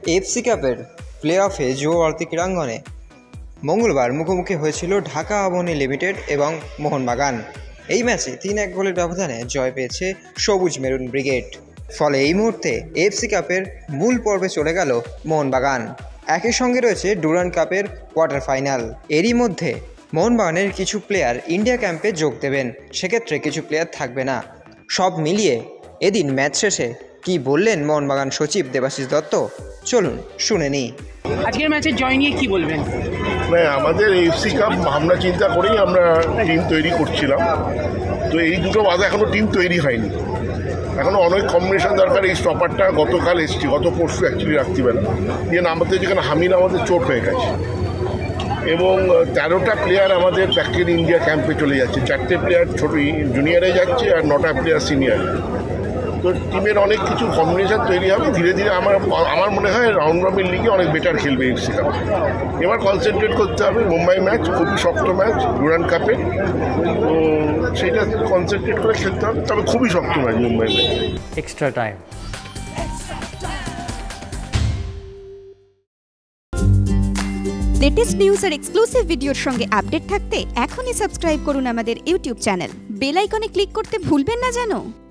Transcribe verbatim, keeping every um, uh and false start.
AFC কাপের play অফে Yuva Bharati ক্রীড়াঙ্গনে মঙ্গলবার মুখোমুখি হয়েছিল ঢাকা আবাহনী লিমিটেড এবং মোহনবাগান। এই ম্যাচে তিন এক গোলের ব্যবধানে জয় পেয়েছে সবুজ মেরুন ব্রিগেড। ফলে এই মুহূর্তে এএফসি কাপের মূল পর্বে চলে গেল মোহনবাগান। একই সঙ্গে রয়েছে ডুরান্ড কাপের কোয়ার্টার ফাইনাল। এরই মধ্যে মোহনবাগানের কিছু প্লেয়ার ইন্ডিয়া ক্যাম্পে যোগ দেবেন, সেক্ষেত্রে কিছু প্লেয়ার থাকবে না। সব মিলিয়ে এদিন ম্যাচ শেষে কি বললেন মোহনবাগান সচিব দেবাশিস দত্ত, চলুন শুনে নিই। আজকের ম্যাচের জয় নিয়ে কি বলবেন? না, আমাদের এএফসি কাপ আমরা চিন্তা করেই আমরা টিম তৈরি করছিলাম। তো এই দুটো বাদে এখনও টিম তৈরি হয়নি, এখনও অনেক কম্বিনেশন দরকার। এই স্টপারটা গতকাল এসছি, গত পরশু অ্যাকচুয়ালি রাত্রিবেলা দিয়ে আমাদের যেখানে হামিল আমাদের চোট হয়ে গেছে এবং তেরোটা প্লেয়ার আমাদের ব্যাকের ইন্ডিয়া ক্যাম্পে চলে যাচ্ছে। চারটে প্লেয়ার ছোটো জুনিয়রে যাচ্ছে আর নটা প্লেয়ার সিনিয়রে। তো টিমের অনেক কিছু কম্বিনেশন তৈরি হবে ধীরে ধীরে। আমার আমার মনে হয় রাউন্ড রবিন লিগে অনেক বেটার খেলবে এফসি কাপ। এবার কনসেন্ট্রেট করতে হবে। মুম্বাই ম্যাচ খুবই শক্ত ম্যাচ, ডুরান্ড কাপে, তো সেইটা কনসেন্ট্রেট করে খেলতে হবে। তবে খুবই শক্ত match Mumbai match. Extra time. Latest news আর এক্সক্লুসিভ ভিডিওর সঙ্গে আপডেট থাকতে এখনই সাবস্ক্রাইব করুন আমাদের ইউটিউব চ্যানেল। বেল আইকনে ক্লিক করতে ভুলবেন না যেন।